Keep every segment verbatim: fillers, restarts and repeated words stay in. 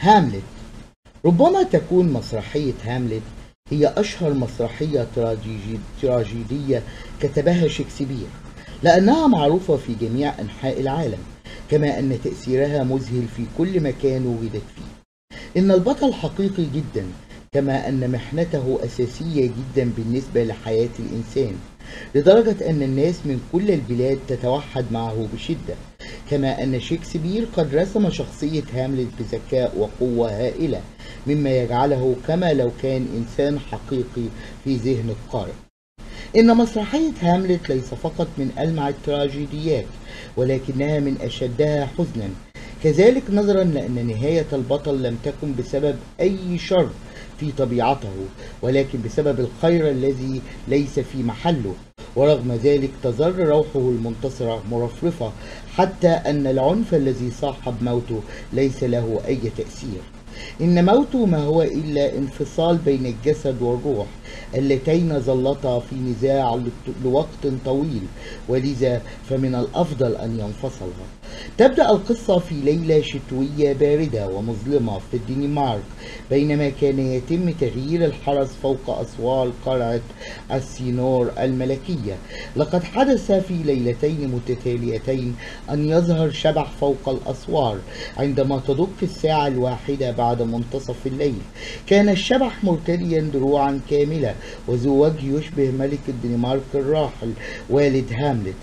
هاملت. ربما تكون مسرحية هاملت هي أشهر مسرحية تراجيدي- تراجيدية كتبها شكسبير، لأنها معروفة في جميع أنحاء العالم، كما أن تأثيرها مذهل في كل مكان وجدت فيه. إن البطل حقيقي جدا، كما أن محنته أساسية جدا بالنسبة لحياة الإنسان، لدرجة أن الناس من كل البلاد تتوحد معه بشدة. كما أن شكسبير قد رسم شخصية هاملت بذكاء وقوة هائلة، مما يجعله كما لو كان إنسان حقيقي في ذهن القارئ. إن مسرحية هاملت ليس فقط من ألمع التراجيديات، ولكنها من أشدها حزنا، كذلك نظرا لأن نهاية البطل لم تكن بسبب أي شر في طبيعته، ولكن بسبب الخير الذي ليس في محله. ورغم ذلك تظل روحه المنتصرة مرفرفة، حتى أن العنف الذي صاحب موته ليس له أي تأثير. إن موته ما هو إلا انفصال بين الجسد والروح، اللتين ظلتا في نزاع لوقت طويل، ولذا فمن الأفضل أن ينفصلا. تبدأ القصة في ليلة شتوية باردة ومظلمة في الدنمارك، بينما كان يتم تغيير الحرس فوق أسوار قلعة السينور الملكية. لقد حدث في ليلتين متتاليتين أن يظهر شبح فوق الأسوار عندما تدق الساعة الواحدة بعد منتصف الليل. كان الشبح مرتديا دروعا كاملة وذو وجه يشبه ملك الدنمارك الراحل والد هاملت.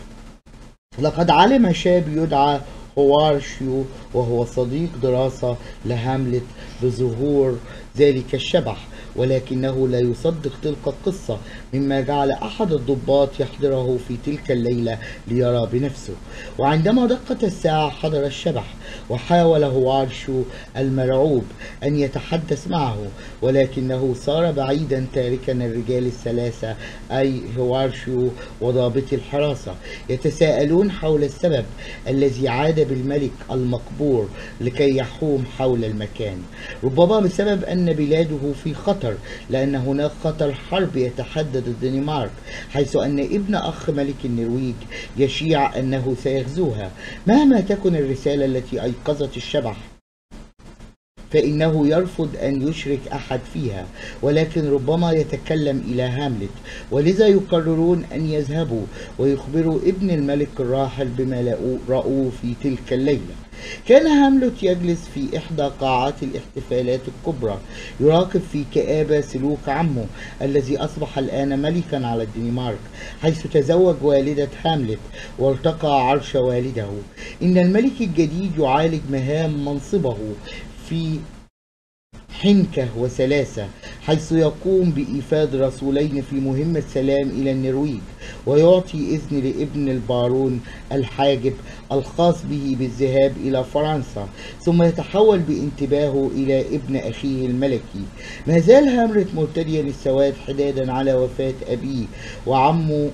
لقد علم شاب يدعى هوارشيو وهو صديق دراسة لهاملت بظهور ذلك الشبح، ولكنه لا يصدق تلك القصة، مما جعل أحد الضباط يحضره في تلك الليلة ليرى بنفسه. وعندما دقت الساعة حضر الشبح، وحاول هوارشيو المرعوب أن يتحدث معه، ولكنه صار بعيدا تاركا الرجال الثلاثة، أي هوارشيو وضابط الحراسة، يتساءلون حول السبب الذي عاد بالملك المقبور لكي يحوم حول المكان. ربما بسبب أن بلاده في خطر، لأن هناك خطر حرب يتحدد الدنمارك، حيث أن ابن أخ ملك النرويج يشيع أنه سيغزوها. مهما تكن الرسالة التي أيقظت الشبح، فإنه يرفض أن يشرك أحد فيها، ولكن ربما يتكلم إلى هاملت، ولذا يقررون أن يذهبوا ويخبروا ابن الملك الراحل بما رأوه في تلك الليلة. كان هاملت يجلس في إحدى قاعات الاحتفالات الكبرى، يراقب في كآبة سلوك عمه الذي أصبح الآن ملكا على الدنمارك، حيث تزوج والدة هاملت وارتقى عرش والده. إن الملك الجديد يعالج مهام منصبه في حنكة وسلاسة، حيث يقوم بإيفاد رسولين في مهمة سلام إلى النرويج، ويعطي إذن لابن البارون الحاجب الخاص به بالذهاب إلى فرنسا، ثم يتحول بانتباهه إلى ابن أخيه الملكي. ما زال هاملت مرتديا السواد حدادا على وفاة أبيه، وعمه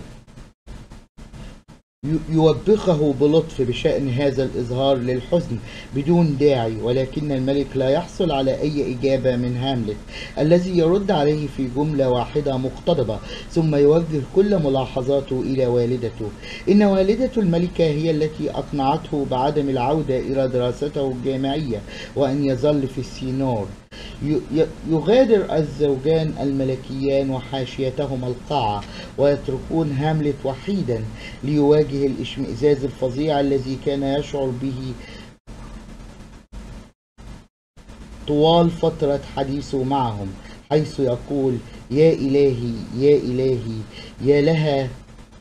يوبخه بلطف بشأن هذا الإظهار للحزن بدون داعي، ولكن الملك لا يحصل على أي إجابة من هاملت، الذي يرد عليه في جملة واحدة مقتضبة، ثم يوجه كل ملاحظاته إلى والدته. إن والدة الملكة هي التي أقنعته بعدم العودة إلى دراسته الجامعية وأن يظل في السينور. يغادر الزوجان الملكيان وحاشيتهما القاعة، ويتركون هاملت وحيدا ليواجه الاشمئزاز الفظيع الذي كان يشعر به طوال فترة حديثه معهم، حيث يقول: يا إلهي يا إلهي، يا لها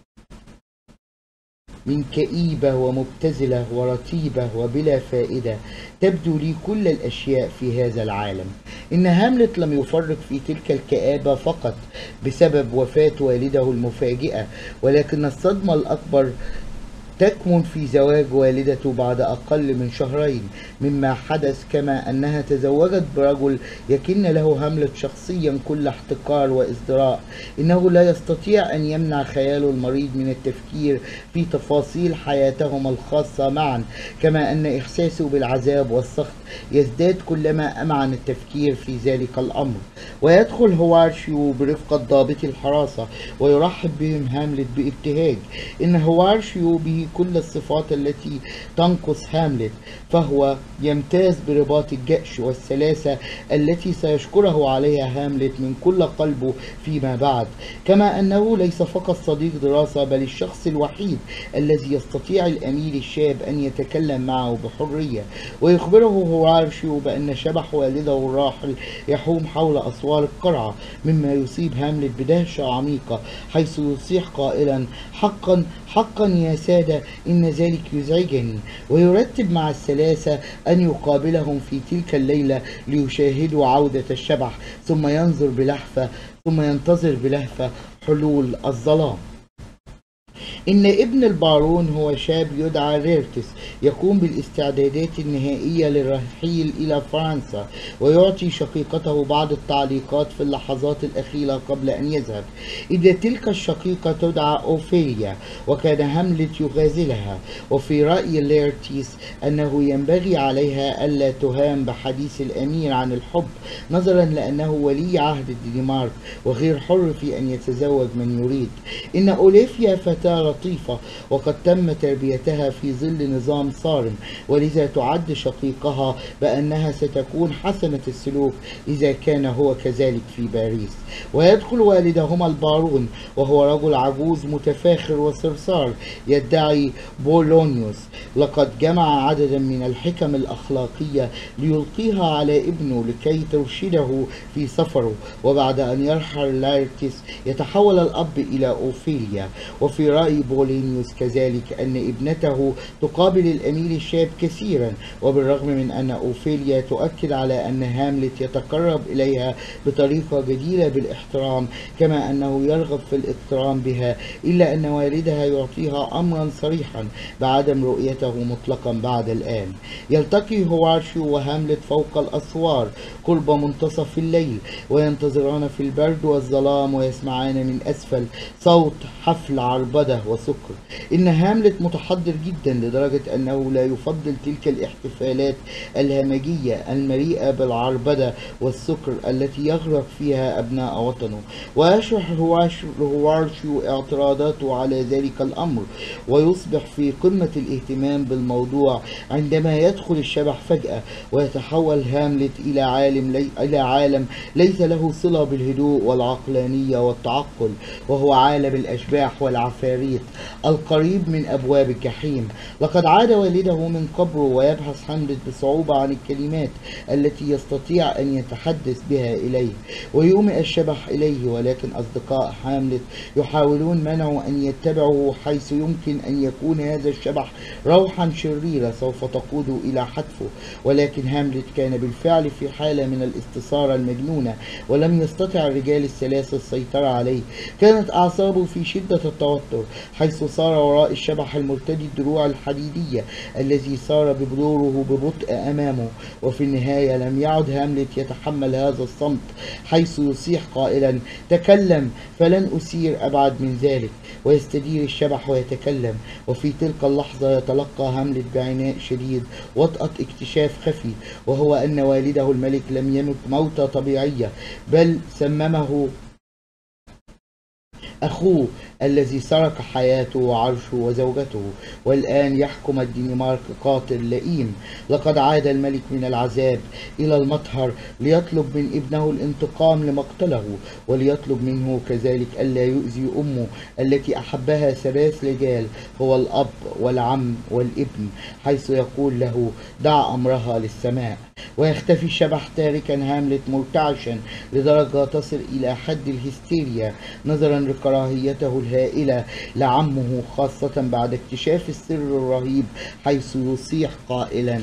من كئيبة ومبتذلة ورتيبة وبلا فائدة، تبدو لي كل الأشياء في هذا العالم. إن هاملت لم يفرط في تلك الكآبة فقط بسبب وفاة والده المفاجئة، ولكن الصدمة الأكبر تكمن في زواج والدته بعد أقل من شهرين مما حدث، كما أنها تزوجت برجل يكن له هاملت شخصيا كل احتقار وازدراء. إنه لا يستطيع أن يمنع خياله المريض من التفكير في تفاصيل حياتهما الخاصة معا، كما أن إحساسه بالعذاب والسخط يزداد كلما أمعن التفكير في ذلك الأمر. ويدخل هوارشيو برفقة ضابط الحراسة ويرحب بهم هاملت بابتهاج. إن هوارشيو به كل الصفات التي تنقص هاملت، فهو يمتاز برباط الجأش والسلاسة التي سيشكره عليها هاملت من كل قلبه فيما بعد، كما أنه ليس فقط صديق دراسة بل الشخص الوحيد الذي يستطيع الأمير الشاب أن يتكلم معه بحرية، ويخبره هوراتيو بأن شبح والده الراحل يحوم حول أسوار القلعة، مما يصيب هاملت بدهشة عميقة، حيث يصيح قائلا: حقا حقا يا سادة إن ذلك يزعجني. ويرتب مع الثلاثة أن يقابلهم في تلك الليلة ليشاهدوا عودة الشبح، ثم ينظر بلهفة ثم ينتظر بلهفة حلول الظلام. إن ابن البارون هو شاب يدعى ريرتس، يقوم بالاستعدادات النهائية للرحيل إلى فرنسا، ويعطي شقيقته بعض التعليقات في اللحظات الأخيرة قبل أن يذهب. إذا تلك الشقيقة تدعى أوفيليا، وكان هاملت يغازلها، وفي رأي ليرتس أنه ينبغي عليها ألا تهام بحديث الأمير عن الحب، نظرا لأنه ولي عهد الدنمارك وغير حر في أن يتزوج من يريد. إن أوليفيا فتاة لطيفة، وقد تم تربيتها في ظل نظام صارم، ولذا تعد شقيقها بأنها ستكون حسنة السلوك إذا كان هو كذلك في باريس. ويدخل والدهما البارون، وهو رجل عجوز متفاخر وصرصار يدعي بولونيوس، لقد جمع عددا من الحكم الأخلاقية ليلقيها على ابنه لكي ترشده في سفره. وبعد أن يرحل ليرتس يتحول الأب إلى أوفيليا. وفي رأي بولونيوس كذلك أن ابنته تقابل الأمير الشاب كثيرا، وبالرغم من أن أوفيليا تؤكد على أن هاملت يتقرب إليها بطريقة جديرة بالاحترام، كما أنه يرغب في الاقتران بها، إلا أن والدها يعطيها أمرا صريحا بعدم رؤيته مطلقا بعد الآن. يلتقي هوراتيو وهاملت فوق الأسوار قرب منتصف الليل، وينتظران في البرد والظلام، ويسمعان من أسفل صوت حفل عربدة وسكر. إن هاملت متحضر جدا لدرجة أنه لا يفضل تلك الاحتفالات الهمجية المليئة بالعربدة والسكر التي يغرق فيها أبناء وطنه. ويشرح هوراتيو اعتراضاته على ذلك الأمر، ويصبح في قمة الاهتمام بالموضوع عندما يدخل الشبح فجأة، ويتحول هاملت إلى عالم لي... إلى عالم ليس له صلة بالهدوء والعقلانية والتعقل، وهو عالم الأشباح والعفاريت القريب من أبواب الجحيم. لقد عاد والده من قبره، ويبحث هاملت بصعوبة عن الكلمات التي يستطيع أن يتحدث بها إليه، ويومئ الشبح إليه، ولكن أصدقاء هاملت يحاولون منعه أن يتبعه، حيث يمكن أن يكون هذا الشبح روحا شريرة سوف تقوده إلى حتفه. ولكن هاملت كان بالفعل في حالة من الاستثارة المجنونة، ولم يستطع الرجال الثلاثة السيطرة عليه. كانت أعصابه في شدة التوتر، حيث صار وراء الشبح المرتدي الدروع الحديدية الذي سار ببذوره ببطء أمامه. وفي النهاية لم يعد هاملت يتحمل هذا الصمت، حيث يصيح قائلا: تكلم فلن أسير أبعد من ذلك. ويستدير الشبح ويتكلم، وفي تلك اللحظة يتلقى هاملت بعناء شديد وطأة اكتشاف خفي، وهو أن والده الملك لم يمت موتة طبيعية، بل سممه أخوه الذي سرق حياته وعرشه وزوجته، والآن يحكم الدنمارك قاتل لئيم. لقد عاد الملك من العذاب إلى المطهر ليطلب من ابنه الانتقام لمقتله، وليطلب منه كذلك ألا يؤذي أمه التي أحبها ثلاث رجال، هو الأب والعم والابن، حيث يقول له: دع أمرها للسماء. ويختفي الشبح تاركا هاملت مرتعشا لدرجة تصل إلى حد الهستيريا، نظرا لكراهيته الهائلة لعمه، خاصة بعد اكتشاف السر الرهيب، حيث يصيح قائلا: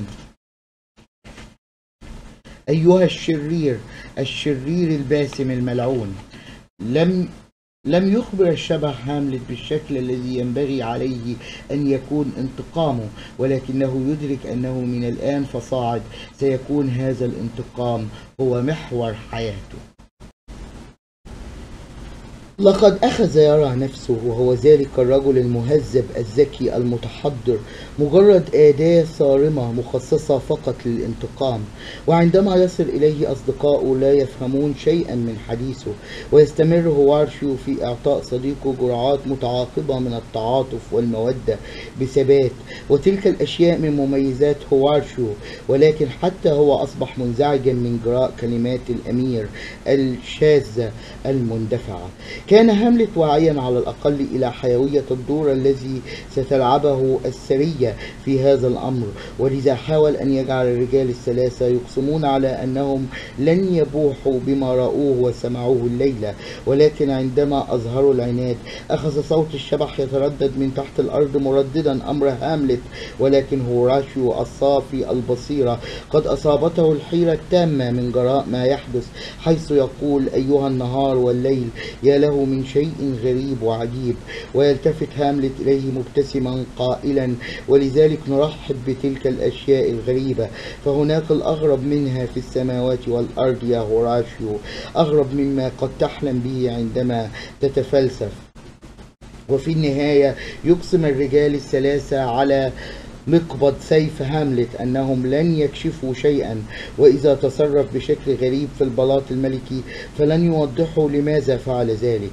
أيها الشرير الشرير الباسم الملعون. لم لم يخبر الشبح هاملت بالشكل الذي ينبغي عليه أن يكون انتقامه، ولكنه يدرك أنه من الآن فصاعد سيكون هذا الانتقام هو محور حياته. لقد أخذ يرى نفسه وهو ذلك الرجل المهذب الذكي المتحضر مجرد أداة صارمة مخصصة فقط للانتقام، وعندما يصل إليه أصدقاؤه لا يفهمون شيئا من حديثه، ويستمر هوارشيو في إعطاء صديقه جرعات متعاقبة من التعاطف والمودة بثبات، وتلك الأشياء من مميزات هوارشيو، ولكن حتى هو أصبح منزعجا من جراء كلمات الأمير الشاذة المندفعة. كان هاملت واعيا على الأقل إلى حيوية الدور الذي ستلعبه السرية في هذا الأمر، ولذا حاول أن يجعل الرجال الثلاثة يقسمون على أنهم لن يبوحوا بما رأوه وسمعوه الليلة، ولكن عندما أظهروا العناد أخذ صوت الشبح يتردد من تحت الأرض مرددا أمر هاملت، ولكن هوراشيو الصافي البصيرة قد أصابته الحيرة التامة من جراء ما يحدث، حيث يقول: أيها النهار والليل، يا له من شيء غريب وعجيب. ويلتفت هاملت إليه مبتسما قائلا: ولذلك نرحب بتلك الأشياء الغريبة، فهناك الأغرب منها في السماوات والأرض يا هوراشيو، أغرب مما قد تحلم به عندما تتفلسف. وفي النهاية يقسم الرجال الثلاثة على مقبض سيف هاملت أنهم لن يكشفوا شيئا، وإذا تصرف بشكل غريب في البلاط الملكي فلن يوضحوا لماذا فعل ذلك.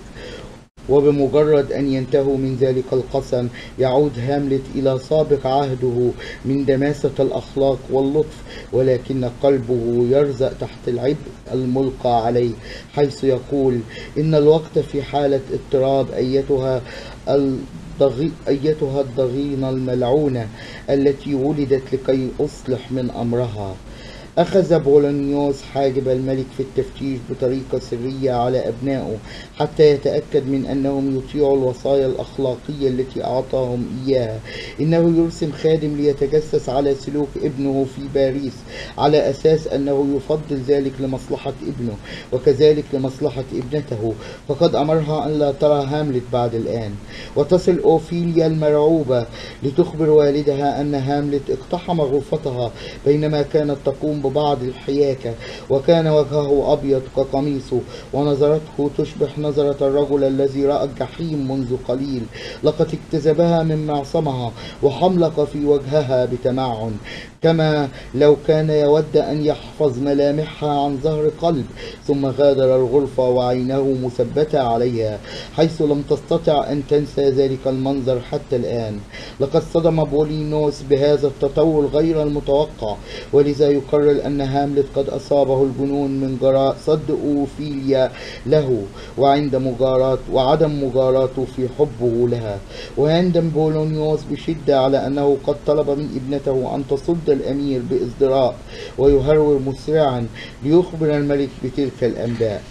وبمجرد أن ينتهوا من ذلك القسم يعود هاملت إلى سابق عهده من دماسة الأخلاق واللطف، ولكن قلبه يرزق تحت العبء الملقى عليه، حيث يقول: إن الوقت في حالة اضطراب أيتها الضغي... أيتها الضغينة الملعونة التي ولدت لكي أصلح من أمرها. أخذ بولونيوس حاجب الملك في التفتيش بطريقة سرية على أبنائه حتى يتأكد من أنهم يطيعوا الوصايا الأخلاقية التي أعطاهم إياها. إنه يرسم خادم ليتجسس على سلوك ابنه في باريس على أساس أنه يفضل ذلك لمصلحة ابنه وكذلك لمصلحة ابنته، فقد أمرها أن لا ترى هاملت بعد الآن. وتصل أوفيليا المرعوبة لتخبر والدها أن هاملت اقتحم غرفتها بينما كانت تقوم ببعض الحياكة، وكان وجهه أبيض كقميصه ونظرته تشبه نظرة الرجل الذي رأى الجحيم منذ قليل. لقد اجتذبها من معصمها وحملق في وجهها بتمعن، كما لو كان يود أن يحفظ ملامحها عن ظهر قلب، ثم غادر الغرفة وعينه مثبتة عليها، حيث لم تستطع أن تنسى ذلك المنظر حتى الآن. لقد صدم بولينوس بهذا التطور غير المتوقع، ولذا يقرر أن هاملت قد أصابه الجنون من جراء صد أوفيليا له وعند مجارات وعدم مجاراته في حبه لها. ويندم بولونيوس بشدة على أنه قد طلب من ابنته أن تصد الأمير بإصدراء، ويهرول مسرعا ليخبر الملك بتلك الأنباء.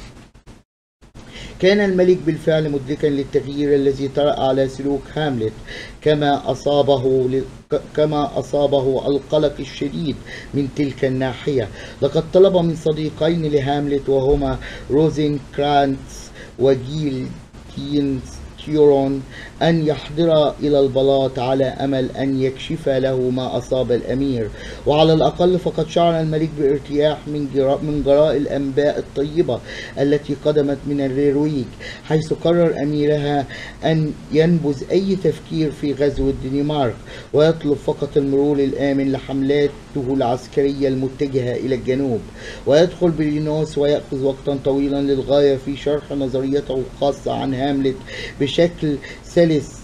كان الملك بالفعل مدركا للتغيير الذي طرأ على سلوك هاملت، كما أصابه كما أصابه القلق الشديد من تلك الناحية. لقد طلب من صديقين لهاملت وهما روزينكرانتس وجيلتينز تيورون أن يحضر إلى البلاط على أمل أن يكشف له ما أصاب الأمير، وعلى الأقل فقد شعر الملك بارتياح من جراء, من جراء الأنباء الطيبة التي قدمت من الريرويك، حيث قرر أميرها أن ينبذ أي تفكير في غزو الدنمارك ويطلب فقط المرور الآمن لحملاته العسكرية المتجهة إلى الجنوب. ويدخل بولينوس ويأخذ وقتا طويلا للغاية في شرح نظريته الخاصة عن هاملت بشكل سلس،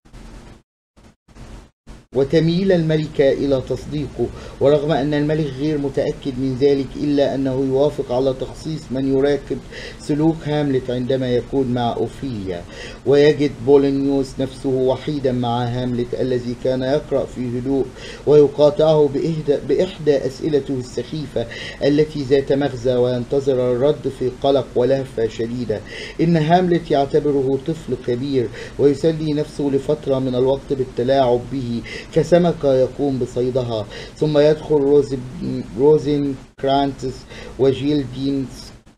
وتميل الملكة إلى تصديقه، ورغم أن الملك غير متأكد من ذلك إلا أنه يوافق على تخصيص من يراقب سلوك هاملت عندما يكون مع أوفيليا. ويجد بولونيوس نفسه وحيدا مع هاملت الذي كان يقرأ في هدوء ويقاطعه بإحدى, بإحدى أسئلته السخيفة التي ذات مغزى، وينتظر الرد في قلق ولهفة شديدة. إن هاملت يعتبره طفل كبير ويسلي نفسه لفترة من الوقت بالتلاعب به كسمكة يقوم بصيدها. ثم يدخل روزن كرانتس وجيلدين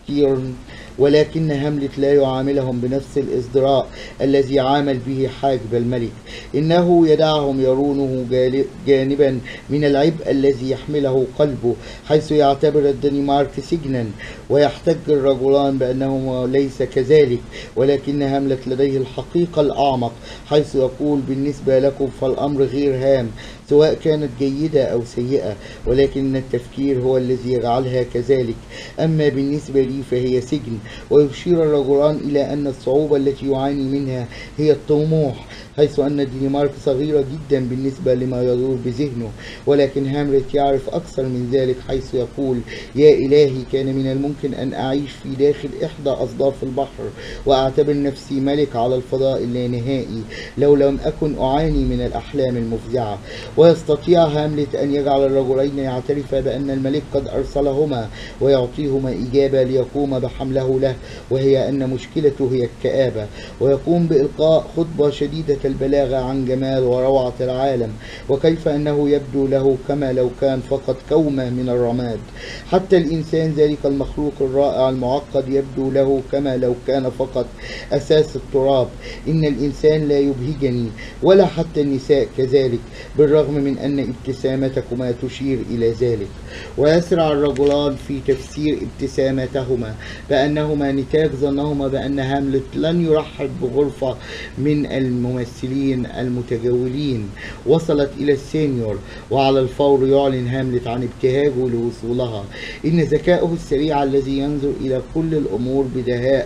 تيرن، ولكن هاملت لا يعاملهم بنفس الازدراء الذي عامل به حاجب الملك. إنه يدعهم يرونه جانبا من العبء الذي يحمله قلبه، حيث يعتبر الدنمارك سجنا، ويحتج الرجلان بأنه ليس كذلك، ولكن هاملت لديه الحقيقة الأعمق، حيث يقول: بالنسبة لكم فالأمر غير هام سواء كانت جيدة أو سيئة، ولكن التفكير هو الذي يجعلها كذلك، أما بالنسبة لي فهي سجن. ويشير الرجلان إلى أن الصعوبة التي يعاني منها هي الطموح، حيث أن الدنمارك صغيرة جدا بالنسبة لما يدور بذهنه، ولكن هاملت يعرف أكثر من ذلك، حيث يقول: يا إلهي، كان من الممكن أن أعيش في داخل إحدى أصداف البحر وأعتبر نفسي ملك على الفضاء اللانهائي لو لم أكن أعاني من الأحلام المفزعة. ويستطيع هاملت أن يجعل الرجلين يعترفا بأن الملك قد أرسلهما ويعطيهما إجابة ليقوم بحمله له، وهي أن مشكلته هي الكآبة، ويقوم بإلقاء خطبة شديدة البلاغة عن جمال وروعة العالم، وكيف أنه يبدو له كما لو كان فقط كومة من الرماد. حتى الإنسان ذلك المخلوق الرائع المعقد يبدو له كما لو كان فقط أساس التراب. إن الإنسان لا يبهجني، ولا حتى النساء كذلك، بالرغم من أن ابتسامتكما تشير إلى ذلك. ويسرع الرجلان في تفسير ابتسامتهما بأنهما نتاج ظنهما بأن هاملت لن يرحب بغرفة من الممثلين المتجولين وصلت إلى السينيور، وعلى الفور يعلن هاملت عن ابتهاجه لوصولها. إن ذكاؤه السريع الذي ينظر إلى كل الأمور بدهاء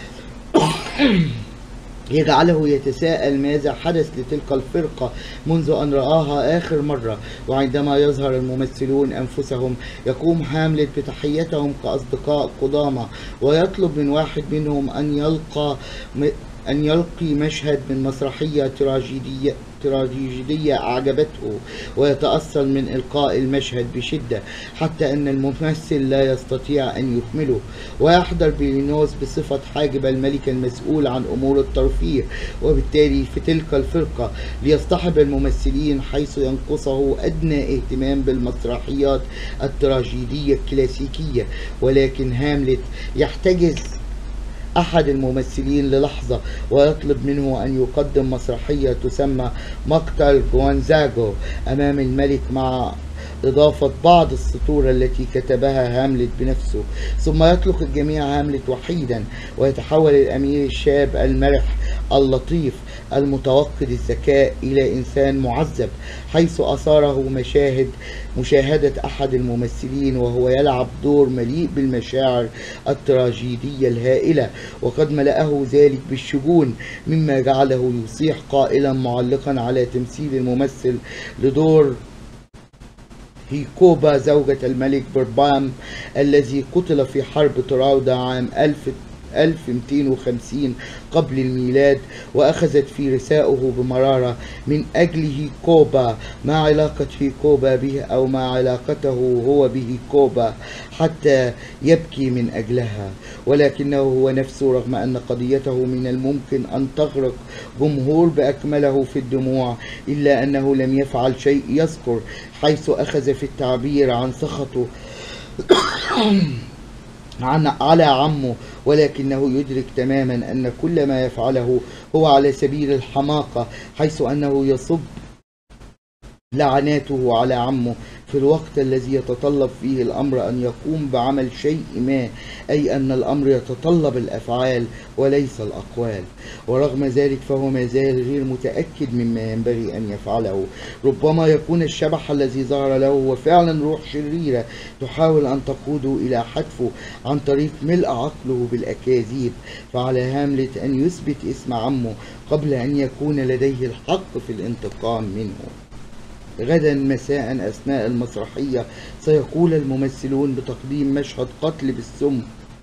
يجعله يتساءل ماذا حدث لتلك الفرقة منذ أن رآها آخر مرة. وعندما يظهر الممثلون أنفسهم يقوم هاملت بتحيتهم كأصدقاء قدامى، ويطلب من واحد منهم أن يلقى أن يلقي مشهد من مسرحية تراجيدية تراجيدية أعجبته، ويتأثر من إلقاء المشهد بشدة حتى أن الممثل لا يستطيع أن يكمله. ويحضر بيلينوس بصفة حاجب الملك المسؤول عن أمور الترفيه، وبالتالي في تلك الفرقة ليصطحب الممثلين، حيث ينقصه أدنى اهتمام بالمسرحيات التراجيدية الكلاسيكية. ولكن هاملت يحتجز أحد الممثلين للحظة ويطلب منه أن يقدم مسرحية تسمى مقتل جوانزاغو أمام الملك، مع إضافة بعض السطور التي كتبها هاملت بنفسه. ثم يطلق الجميع هاملت وحيدا، ويتحول الأمير الشاب المرح اللطيف المتوقد الذكاء إلى إنسان معذب، حيث أثاره مشاهد مشاهدة أحد الممثلين وهو يلعب دور مليء بالمشاعر التراجيدية الهائلة، وقد ملأه ذلك بالشجون، مما جعله يصيح قائلا معلقا على تمثيل الممثل لدور هيكوبا زوجة الملك بربام الذي قتل في حرب تراودا عام ألف ألف ومئتين وخمسين قبل الميلاد، وأخذت في رثاؤه بمرارة من أجل هيكوبا. ما علاقة هيكوبا به أو ما علاقته هو بهيكوبا حتى يبكي من أجلها؟ ولكنه هو نفسه، رغم أن قضيته من الممكن أن تغرق جمهور بأكمله في الدموع، إلا أنه لم يفعل شيء يذكر، حيث أخذ في التعبير عن سخطه عن على عمه، ولكنه يدرك تماما أن كل ما يفعله هو على سبيل الحماقة، حيث أنه يصب لعناته على عمه في الوقت الذي يتطلب فيه الأمر أن يقوم بعمل شيء ما، أي أن الأمر يتطلب الأفعال وليس الأقوال. ورغم ذلك فهو ما زال غير متأكد مما ينبغي أن يفعله. ربما يكون الشبح الذي ظهر له هو فعلا روح شريرة تحاول أن تقوده إلى حتفه عن طريق ملء عقله بالأكاذيب. فعلى هاملت أن يثبت اسم عمه قبل أن يكون لديه الحق في الانتقام منه. غدا مساء أثناء المسرحية سيقول الممثلون بتقديم مشهد قتل بالسم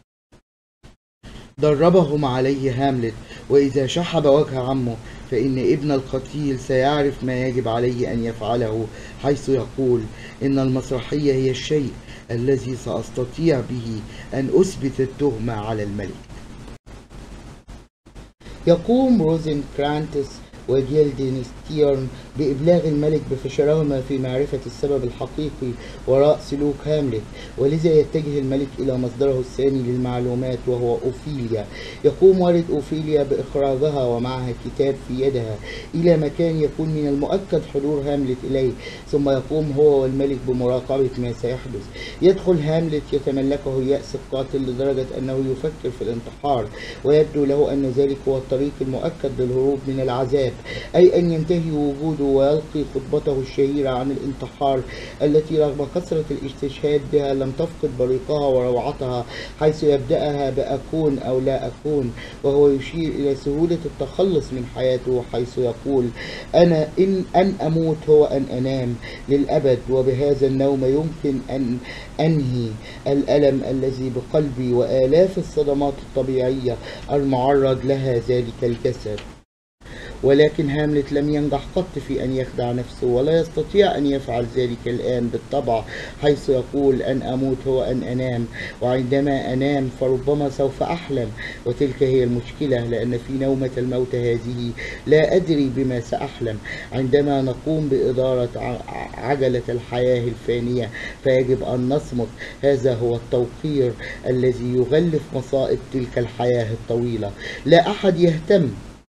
دربهم عليه هاملت، وإذا شحب وجه عمه فإن ابن القتيل سيعرف ما يجب عليه أن يفعله، حيث يقول: إن المسرحية هي الشيء الذي سأستطيع به أن أثبت التهمة على الملك. يقوم روزنكرانتس وجيلدنستيرن بإبلاغ الملك بفشلهما في معرفة السبب الحقيقي وراء سلوك هاملت، ولذا يتجه الملك إلى مصدره الثاني للمعلومات وهو أوفيليا. يقوم والد أوفيليا بإخراجها ومعها كتاب في يدها إلى مكان يكون من المؤكد حضور هاملت إليه، ثم يقوم هو والملك بمراقبة ما سيحدث. يدخل هاملت يتملكه اليأس القاتل لدرجة أنه يفكر في الانتحار، ويبدو له أن ذلك هو الطريق المؤكد للهروب من العذاب، أي أن ينتهي وجوده ويلقي خطبته الشهيرة عن الانتحار التي رغم كثرة الاستشهاد بها لم تفقد بريقها وروعتها، حيث يبدأها بأكون أو لا أكون، وهو يشير إلى سهولة التخلص من حياته، حيث يقول: أنا إن أن أموت هو أن أنام للأبد، وبهذا النوم يمكن أن أنهي الألم الذي بقلبي وآلاف الصدمات الطبيعية المعرض لها ذلك الجسد. ولكن هاملت لم ينجح قط في أن يخدع نفسه، ولا يستطيع أن يفعل ذلك الآن بالطبع، حيث يقول: أن أموت هو أن أنام، وعندما أنام فربما سوف أحلم، وتلك هي المشكلة، لأن في نومة الموت هذه لا أدري بما سأحلم. عندما نقوم بإدارة عجلة الحياة الفانية فيجب أن نصمت، هذا هو التوقير الذي يغلف مصائب تلك الحياة الطويلة. لا أحد يهتم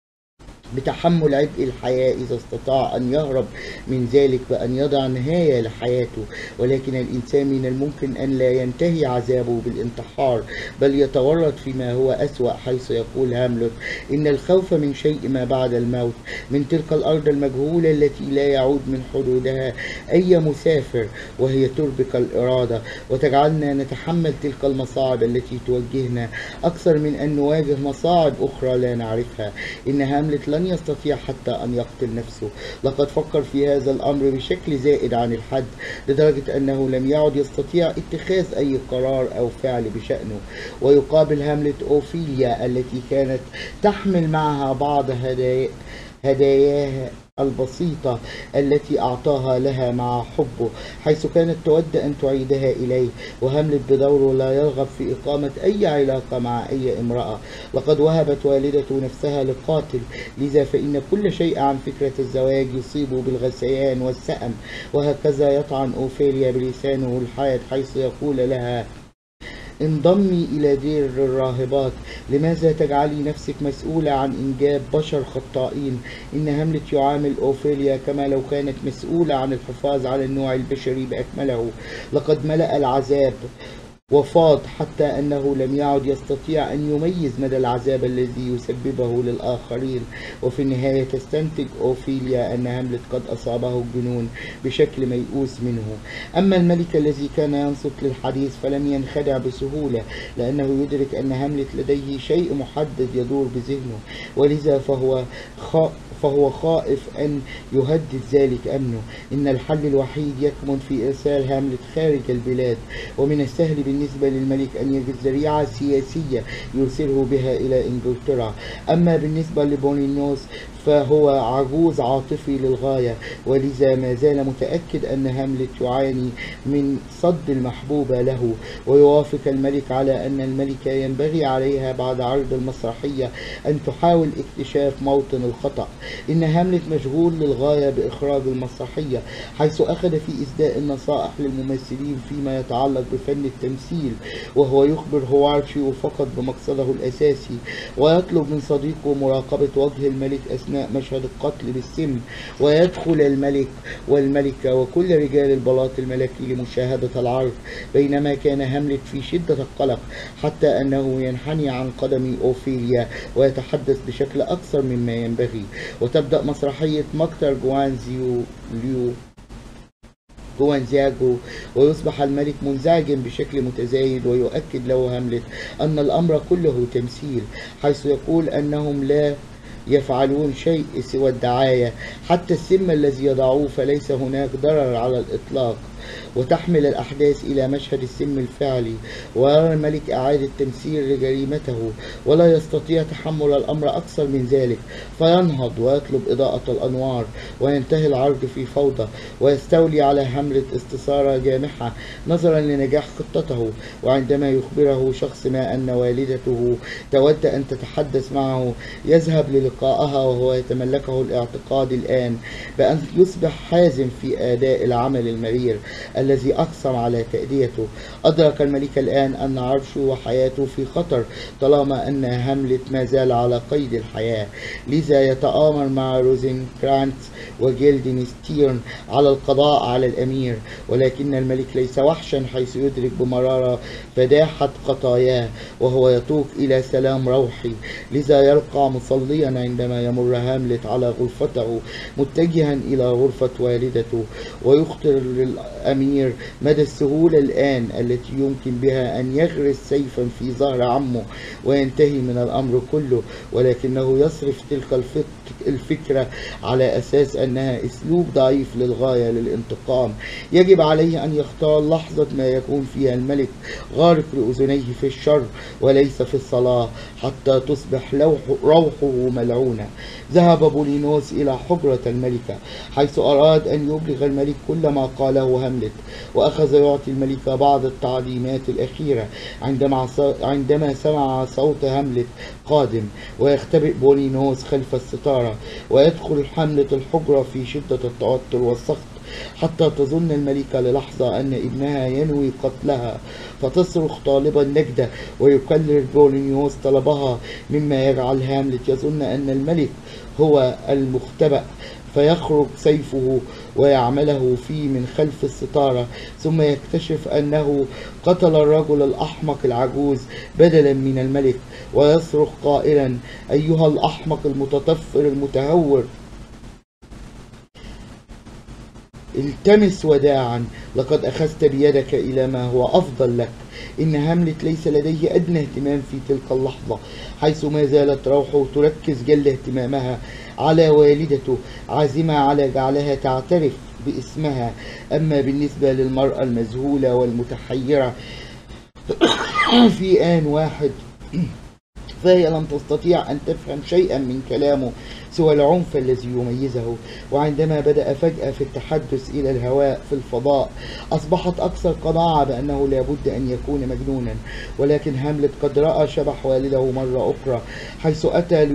بتحمل عبء الحياة إذا استطاع أن يهرب من ذلك بأن يضع نهاية لحياته، ولكن الإنسان من الممكن أن لا ينتهي عذابه بالانتحار، بل يتورط فيما هو أسوأ، حيث يقول هاملت: إن الخوف من شيء ما بعد الموت، من تلك الأرض المجهولة التي لا يعود من حدودها أي مسافر، وهي تربك الإرادة وتجعلنا نتحمل تلك المصاعب التي توجهنا أكثر من أن نواجه مصاعب أخرى لا نعرفها. إن هاملت لن يستطيع حتى أن يقتل نفسه. لقد فكر في هذا الأمر بشكل زائد عن الحد، لدرجة أنه لم يعد يستطيع اتخاذ أي قرار أو فعل بشأنه. ويقابل هاملت أوفيليا التي كانت تحمل معها بعض هدايا هداياها البسيطة التي أعطاها لها مع حبه، حيث كانت تود أن تعيدها إليه. وهاملت بدوره لا يرغب في إقامة أي علاقة مع أي امرأة. لقد وهبت والدته نفسها لقاتل، لذا فإن كل شيء عن فكرة الزواج يصيبه بالغثيان والسأم. وهكذا يطعن أوفيليا بلسانه الحاد، حيث يقول لها: انضمي إلى دير الراهبات، لماذا تجعلي نفسك مسؤولة عن إنجاب بشر خطائين؟ إن هاملت يعامل أوفيليا كما لو كانت مسؤولة عن الحفاظ على النوع البشري بأكمله. لقد ملأ العذاب وفاض حتى أنه لم يعد يستطيع أن يميز مدى العذاب الذي يسببه للآخرين. وفي النهاية تستنتج أوفيليا أن هاملت قد أصابه الجنون بشكل ميؤوس منه. أما الملك الذي كان ينصت للحديث فلم ينخدع بسهولة، لأنه يدرك أن هاملت لديه شيء محدد يدور بذهنه، ولذا فهو خ... فهو خائف أن يهدد ذلك أمنه. إن الحل الوحيد يكمن في إرسال هاملت خارج البلاد، ومن السهل بالنسبة للملك أن يجد ذريعة سياسية يرسله بها إلى إنجلترا. أما بالنسبة لبولينوس فهو عجوز عاطفي للغاية، ولذا ما زال متأكد أن هاملت يعاني من صد المحبوبة له. ويوافق الملك على أن الملكة ينبغي عليها بعد عرض المسرحية أن تحاول اكتشاف موطن الخطأ. إن هاملت مشغول للغاية بإخراج المسرحية، حيث أخذ في إسداء النصائح للممثلين فيما يتعلق بفن التمثيل، وهو يخبر هوارشيو فقط بمقصده الأساسي، ويطلب من صديقه مراقبة وجه الملك أثناء مشهد القتل بالسم. ويدخل الملك والملكة وكل رجال البلاط الملكي لمشاهدة العرض، بينما كان هاملت في شدة القلق حتى أنه ينحني عن قدم أوفيليا ويتحدث بشكل أكثر مما ينبغي. وتبدأ مسرحية مقتل جوانزيو ليو جوانزياجو، ويصبح الملك منزعجا بشكل متزايد، ويؤكد له هاملت أن الأمر كله تمثيل، حيث يقول أنهم لا يفعلون شيء سوى الدعاية. حتى السم الذي يضعوه فليس هناك ضرر على الإطلاق. وتحمل الأحداث إلى مشهد السم الفعلي، ويرى الملك إعادة تمثيل جريمته ولا يستطيع تحمل الأمر أكثر من ذلك، فينهض ويطلب إضاءة الأنوار، وينتهي العرض في فوضى، ويستولي على هاملت استثارة جامحة نظرا لنجاح خطته. وعندما يخبره شخص ما أن والدته تود أن تتحدث معه، يذهب للقائها وهو يتملكه الاعتقاد الآن بأن يصبح حازم في أداء العمل المرير الذي أقسم على تأديته. أدرك الملك الآن أن عرشه وحياته في خطر طالما أن هاملت ما زال على قيد الحياة، لذا يتآمر مع روزنكرانتس وجيلدنستيرن على القضاء على الأمير. ولكن الملك ليس وحشا حيث يدرك بمرارة فداحة خطاياه وهو يتوق إلى سلام روحي، لذا يرقع مصليا عندما يمر هاملت على غرفته متجها إلى غرفة والدته، ويخطر للأمير مدى السهولة الآن التي يمكن بها أن يغرس سيفا في ظهر عمه وينتهي من الأمر كله. ولكنه يصرف تلك الفكرة على أساس أنها أسلوب ضعيف للغاية للانتقام. يجب عليه أن يختار لحظة ما يكون فيها الملك غارق لأذنيه في الشر وليس في الصلاة حتى تصبح روحه ملعونة. ذهب بولينوس إلى حجرة الملكة حيث أراد أن يبلغ الملك كل ما قاله هاملت، وأخذ يعطي الملكة بعض التعليمات الأخيرة عندما عندما سمع صوت هاملت قادم. ويختبئ بولينوس خلف الستارة، ويدخل هاملت الحجرة في شدة التوتر والسخط حتى تظن الملكة للحظة أن ابنها ينوي قتلها، فتصرخ طالبا النجدة، ويكرر بولينيوس طلبها مما يجعل هاملت يظن أن الملك هو المختبأ، فيخرج سيفه ويعمله فيه من خلف الستارة، ثم يكتشف أنه قتل الرجل الأحمق العجوز بدلا من الملك، ويصرخ قائلا: أيها الأحمق المتطفل المتهور، التمس وداعا، لقد أخذت بيدك إلى ما هو أفضل لك. إن هاملت ليس لديه أدنى اهتمام في تلك اللحظة، حيث ما زالت روحه تركز جل اهتمامها على والدته، عازمة على جعلها تعترف باسمها. أما بالنسبة للمرأة المذهولة والمتحيرة في آن واحد فهي لم تستطيع أن تفهم شيئا من كلامه سوى العنف الذي يميزه. وعندما بدأ فجأة في التحدث إلى الهواء في الفضاء، أصبحت أكثر قناعة بأنه لا بد أن يكون مجنونا. ولكن هاملت قد رأى شبح والده مرة أخرى، حيث أتى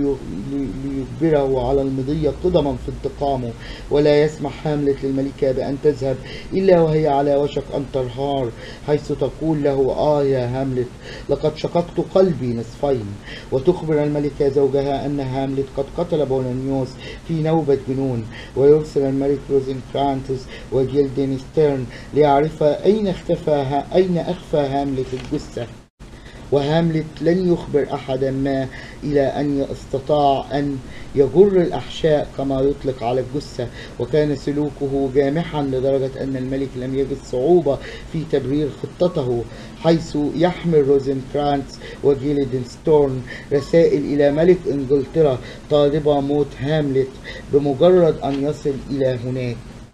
ليجبره على المضي قدما في انتقامه. ولا يسمح هاملت للملكة بأن تذهب إلا وهي على وشك أن تنهار، حيث تقول له: آه يا هاملت، لقد شققت قلبي نصفين. وتخبر الملكة زوجها أن هاملت قد قتل بولينيوس في نوبة جنون. ويرسل الملك روزنكرانتس وجيلدنستيرن ليعرف أين اختفى أين أخفى هاملت الجثة. وهاملت لن يخبر أحدا ما إلى أن استطاع أن يجر الأحشاء كما يطلق على الجثة. وكان سلوكه جامحا لدرجة أن الملك لم يجد صعوبة في تبرير خطته، حيث يحمل روزنكرانتس وجيلدنستورن رسائل إلى ملك إنجلترا طالبة موت هاملت بمجرد أن يصل إلى هناك.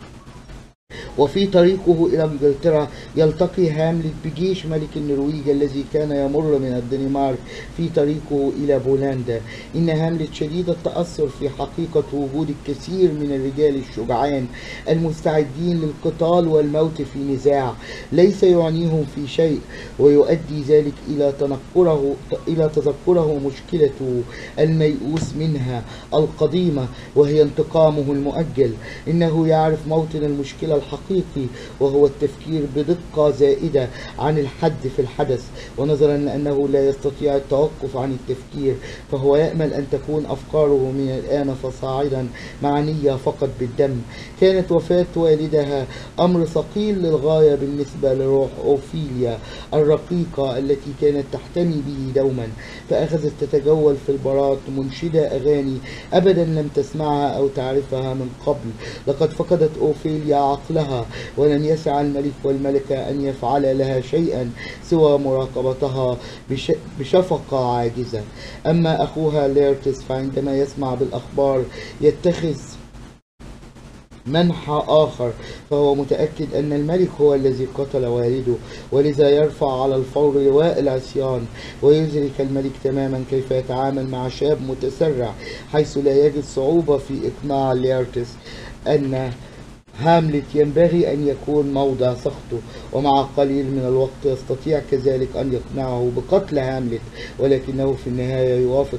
وفي طريقه إلى إنجلترا يلتقي هاملت بجيش ملك النرويج الذي كان يمر من الدنمارك في طريقه إلى بولندا. إن هاملت شديد التأثر في حقيقة وجود الكثير من الرجال الشجعان المستعدين للقتال والموت في نزاع ليس يعنيهم في شيء، ويؤدي ذلك إلى تنكره إلى تذكره مشكلته الميؤوس منها القديمة، وهي انتقامه المؤجل. إنه يعرف موطن المشكلة الحقيقي، وهو التفكير بدقة زائدة عن الحد في الحدث. ونظرا لأنه لا يستطيع التوقف عن التفكير، فهو يأمل أن تكون أفكاره من الآن فصاعدا معنية فقط بالدم. كانت وفاة والدها أمر ثقيل للغاية بالنسبة لروح أوفيليا الرقيقة التي كانت تحتمي به دوما، فأخذت تتجول في البارات منشدة أغاني أبدا لم تسمعها أو تعرفها من قبل. لقد فقدت أوفيليا عقلها، ولن يسع الملك والملكة أن يفعل لها شيئا سوى مراقبتها بشفقة عاجزة. أما أخوها ليرتس فعندما يسمع بالأخبار يتخذ منحى آخر، فهو متأكد أن الملك هو الذي قتل والده، ولذا يرفع على الفور لواء العصيان، ويدرك الملك تماما كيف يتعامل مع شاب متسرع، حيث لا يجد صعوبة في إقناع ليرتس أن هاملت ينبغي أن يكون موضع سخطه، ومع قليل من الوقت يستطيع كذلك أن يقنعه بقتل هاملت، ولكنه في النهاية يوافق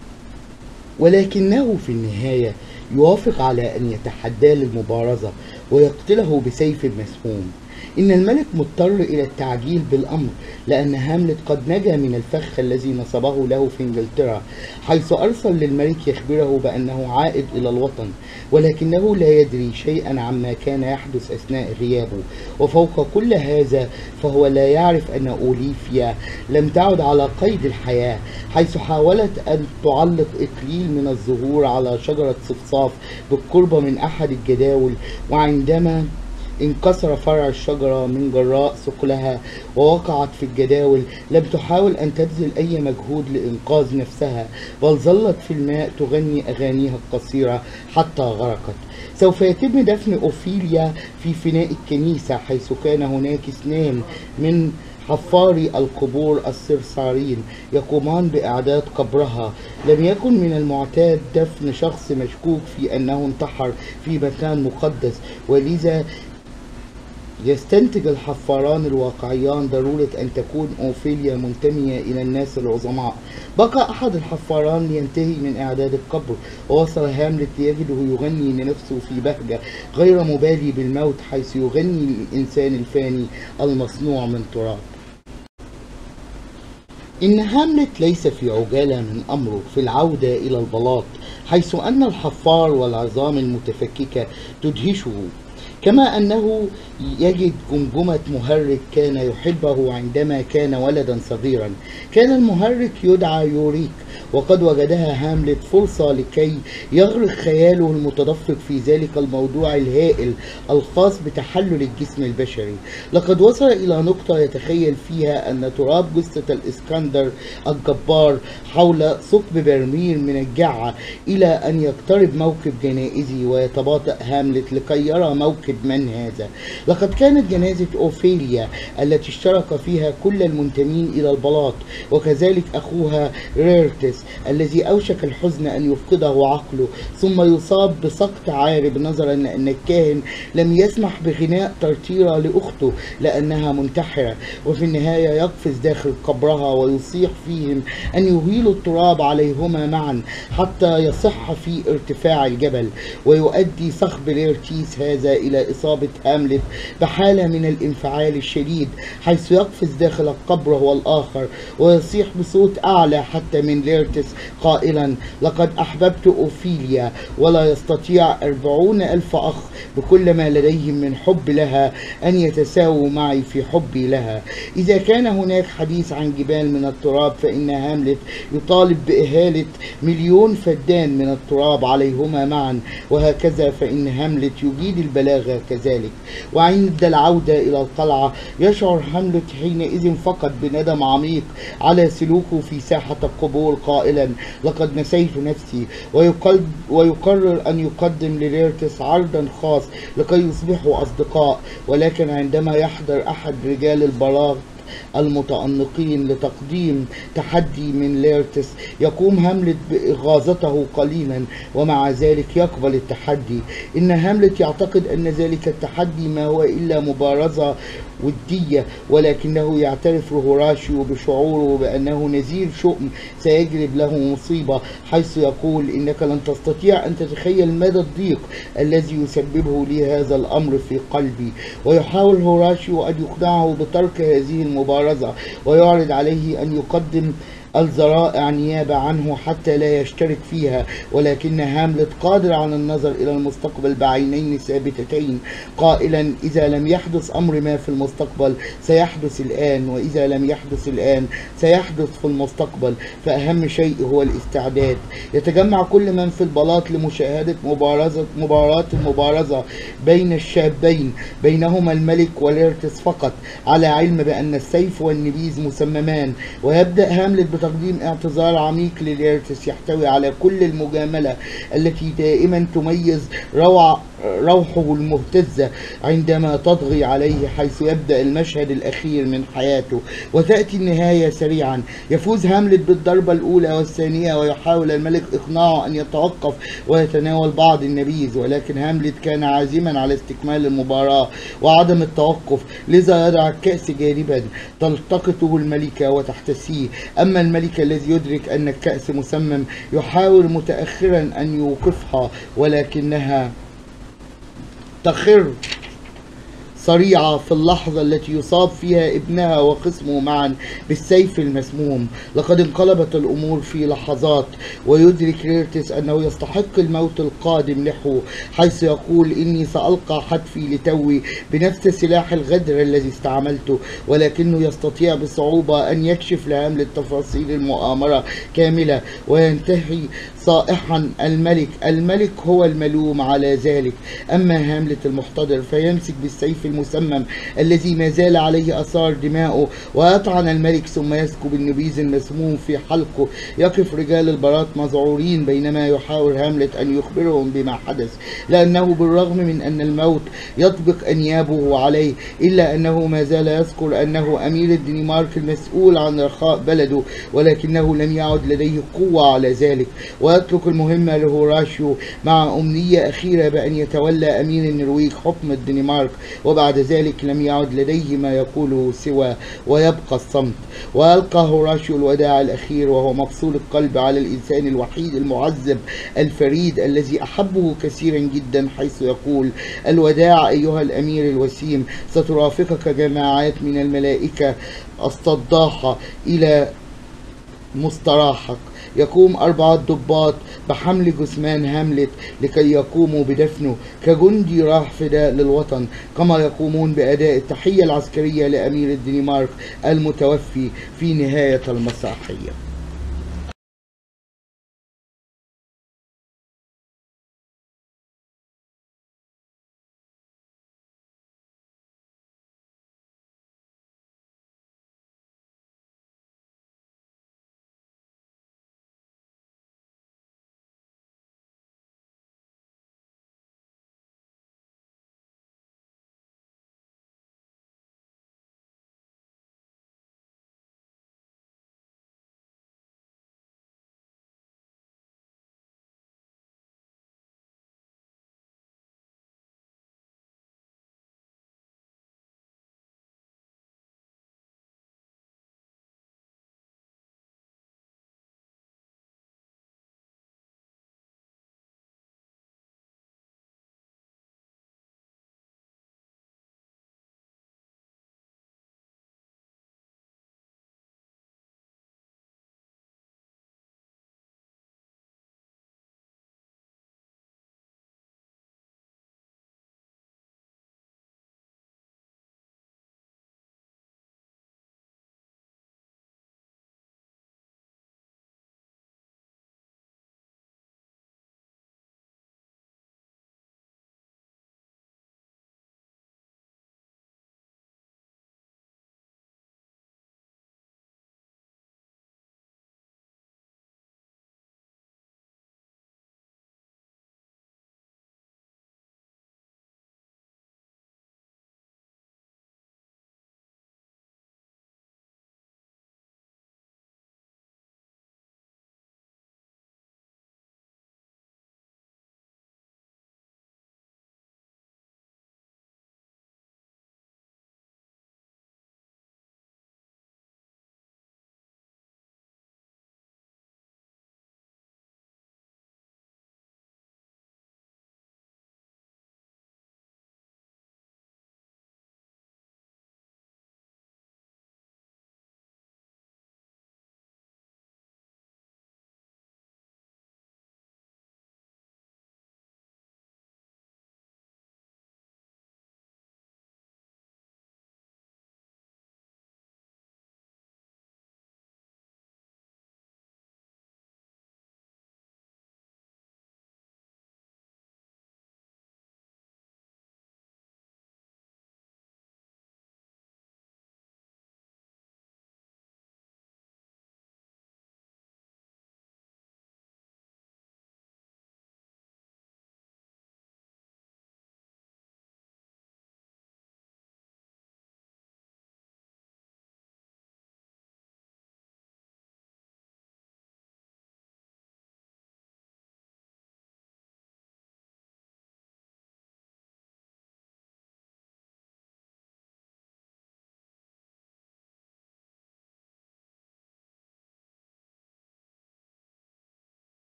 ولكنه في النهاية يوافق على أن يتحداه للمبارزة ويقتله بسيف مسموم. إن الملك مضطر إلى التعجيل بالأمر، لأن هاملت قد نجا من الفخ الذي نصبه له في إنجلترا، حيث أرسل للملك يخبره بأنه عائد إلى الوطن، ولكنه لا يدري شيئا عما كان يحدث أثناء غيابه. وفوق كل هذا فهو لا يعرف أن أوليفيا لم تعد على قيد الحياة، حيث حاولت أن تعلق إقليل من الزهور على شجرة صفصاف بالقرب من أحد الجداول، وعندما انكسر فرع الشجرة من جراء ثقلها ووقعت في الجداول لم تحاول أن تبذل أي مجهود لإنقاذ نفسها، بل ظلت في الماء تغني أغانيها القصيرة حتى غرقت. سوف يتم دفن أوفيليا في فناء الكنيسة، حيث كان هناك اثنان من حفاري القبور الصرصارين يقومان بإعداد قبرها. لم يكن من المعتاد دفن شخص مشكوك في أنه انتحر في مكان مقدس، ولذا يستنتج الحفاران الواقعيان ضرورة أن تكون أوفيليا منتمية إلى الناس العظماء. بقى أحد الحفاران لينتهي من إعداد القبر، ووصل هاملت ليجده يغني لنفسه في بهجة غير مبالي بالموت، حيث يغني للإنسان الفاني المصنوع من تراب. إن هاملت ليس في عجالة من أمره في العودة إلى البلاط، حيث أن الحفار والعظام المتفككة تدهشه، كما أنه يجد جمجمة مهرج كان يحبه عندما كان ولدا صغيرا. كان المهرج يدعى يوريك، وقد وجدها هاملت فرصة لكي يغرق خياله المتدفق في ذلك الموضوع الهائل الخاص بتحلل الجسم البشري. لقد وصل إلى نقطة يتخيل فيها أن تراب جثة الإسكندر الجبار حول ثقب برميل من الجعة، إلى أن يقترب موكب جنائزي ويتباطأ هاملت لكي يرى موكب من هذا. لقد كانت جنازة أوفيليا التي اشترك فيها كل المنتمين إلى البلاط، وكذلك أخوها ريرتس الذي أوشك الحزن أن يفقده عقله ثم يصاب بسقط عارب، نظرا أن الكاهن لم يسمح بغناء ترتيرة لأخته لأنها منتحرة. وفي النهاية يقفز داخل قبرها ويصيح فيهم أن يهيلوا التراب عليهما معا حتى يصح في ارتفاع الجبل، ويؤدي صخب ليرتيس هذا إلى إصابة هاملت بحالة من الانفعال الشديد، حيث يقفز داخل القبر هو الآخر ويصيح بصوت أعلى حتى من ليرتس قائلا: لقد أحببت أوفيليا، ولا يستطيع أربعون ألف أخ بكل ما لديهم من حب لها أن يتساووا معي في حبي لها. إذا كان هناك حديث عن جبال من التراب، فإن هاملت يطالب بإهالة مليون فدان من التراب عليهما معا، وهكذا فإن هاملت يجيد البلاغة كذلك. وعند العودة إلى القلعة يشعر هاملت حينئذ فقط بندم عميق على سلوكه في ساحة القبور قائلا: لقد نسيت نفسي. ويقرر أن يقدم لليرتس عرضا خاص لكي يصبحوا أصدقاء، ولكن عندما يحضر أحد رجال البلاغ المتأنقين لتقديم تحدي من ليرتس، يقوم هاملت بإغاظته قليلا، ومع ذلك يقبل التحدي. إن هاملت يعتقد أن ذلك التحدي ما هو إلا مبارزة ودية، ولكنه يعترف هوراشيو بشعوره بأنه نذير شؤم سيجلب له مصيبة، حيث يقول: إنك لن تستطيع أن تتخيل مدى الضيق الذي يسببه لي هذا الأمر في قلبي. ويحاول هوراشيو أن يقنعه بترك هذه المبارزة، ويعرض عليه أن يقدم الذرائع نيابة عنه حتى لا يشترك فيها، ولكن هاملت قادر على النظر إلى المستقبل بعينين ثابتتين قائلا: إذا لم يحدث أمر ما في المستقبل سيحدث الآن، وإذا لم يحدث الآن سيحدث في المستقبل، فأهم شيء هو الاستعداد. يتجمع كل من في البلاط لمشاهدة مبارزة مباراة المبارزة بين الشابين، بينهما الملك وليرتس فقط، على علم بأن السيف والنبيذ مسممان. ويبدأ هاملت تقديم اعتذار عميق لليرتس يحتوي على كل المجاملة التي دائما تميز روع روحه المهتزة عندما تطغي عليه، حيث يبدأ المشهد الأخير من حياته وتأتي النهاية سريعا. يفوز هاملت بالضربة الأولى والثانية، ويحاول الملك إقناعه أن يتوقف ويتناول بعض النبيذ، ولكن هاملت كان عازما على استكمال المباراة وعدم التوقف، لذا يضع الكأس جانبا تلتقطه الملكة وتحتسيه. أما الملك الذي يدرك أن الكأس مسمم يحاول متأخرا أن يوقفها، ولكنها تخر صريعة في اللحظة التي يصاب فيها ابنها وخصمه معا بالسيف المسموم. لقد انقلبت الأمور في لحظات، ويدرك ريرتس أنه يستحق الموت القادم له، حيث يقول: إني سألقى حتفي لتوي بنفس سلاح الغدر الذي استعملته، ولكنه يستطيع بصعوبة أن يكشف لهاملت تفاصيل المؤامرة كاملة، وينتهي صائحا الملك. الملك هو الملوم على ذلك. أما هاملت المحتضر فيمسك بالسيف المسمم الذي ما زال عليه أثار دمائه، ويطعن الملك ثم يسكب النبيذ المسموم في حلقه. يقف رجال البارات مذعورين بينما يحاول هاملت أن يخبرهم بما حدث، لأنه بالرغم من أن الموت يطبق أنيابه عليه، إلا أنه ما زال يذكر أنه أمير الدنمارك المسؤول عن رخاء بلده، ولكنه لم يعد لديه قوة على ذلك. ويترك المهمة لهوراشيو مع أمنية أخيرة بأن يتولى أمير النرويج حكم الدنمارك، وبعد ذلك لم يعد لديه ما يقوله سوى ويبقى الصمت. ويلقى هوراشيو الوداع الأخير وهو مفصول القلب على الإنسان الوحيد المعذب الفريد الذي أحبه كثيرا جدا، حيث يقول: الوداع أيها الأمير الوسيم، سترافقك جماعات من الملائكة الصداحة إلى مستراحك. يقوم أربعة ضباط بحمل جثمان هاملت لكي يقوموا بدفنه كجندي راح فداء للوطن، كما يقومون بأداء التحية العسكرية لأمير الدنمارك المتوفي في نهاية المسرحية.